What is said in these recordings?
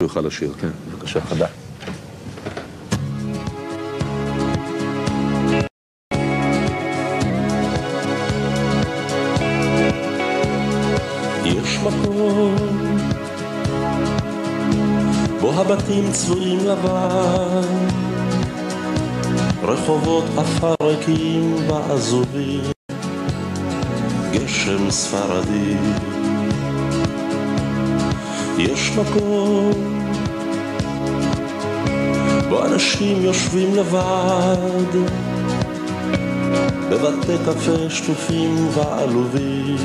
שהוא יוכל לשיר. כן, בבקשה. תודה. יש מקום בו הבתים צבועים לבן, רחובות עפר ריקים ועזובים, גשם ספרדי. יש מקום בו אנשים יושבים לבד, בבתי קפה שטופים ועלובים,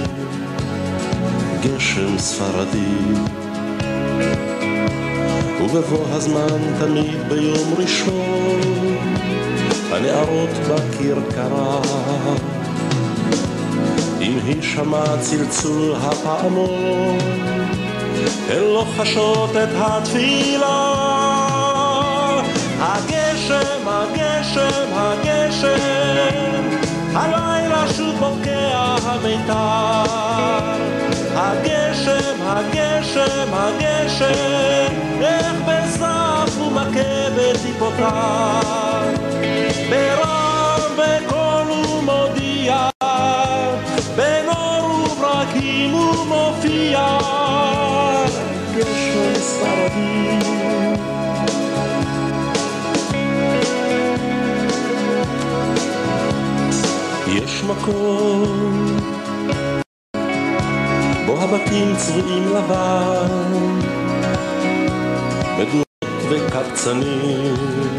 גשם ספרדי. ובבוא הזמן תמיד ביום ראשון הנערות בכרכרה, אם היא שמע צלצול הפעמון הן לא חשות את התפילה. הגשם, הגשם, הגשם, הלילה שוב בוקע המיתר. הגשם, הגשם, הגשם, איך בזף ומכה בטיפותיו, ברם בקול ומודיע, בנור וברקים ומופיע, גשם ספרדי. יש מקום בו הבתים צבועים לבן, מדורות וקבצנים,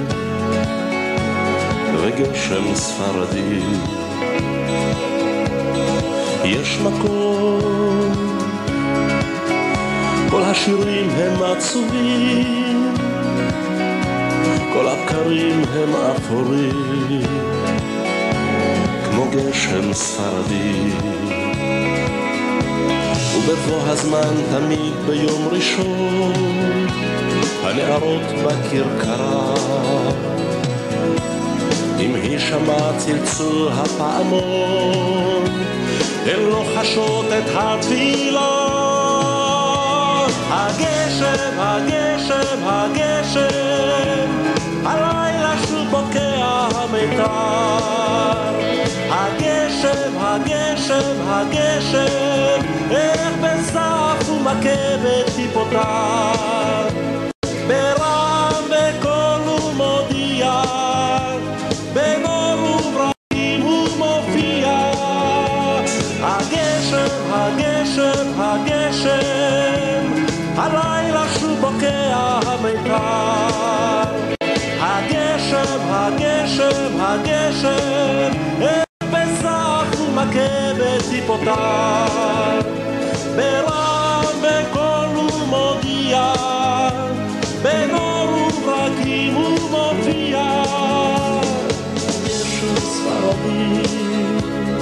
וגשם ספרדי. יש מקום כל השירים הם עצובים, כל הבקרים הם אפורים, כמו גשם ספרדי. ובבוא הזמן תמיד ביום ראשון הנערות בכרכרה, אם היא שמעה צלצול הפעמון הן לא חשות את התפילה. הגשם, הגשם, הגשם, הלילה שוב בוקע המיתר. הגשם, הגשם, הגשם, איך בזף ומכה בטיפותיו, ברם בקול ומודיע, בנור וברקים ומופיע. הגשם, הגשם, הגשם, הלילה שוב בוקע המיתר. הגשם, הגשם, הגשם, בזף ומכה בטיפותיו, ברם בקול ומודיע, בנור וברקים ומופיע, גשם ספרדי.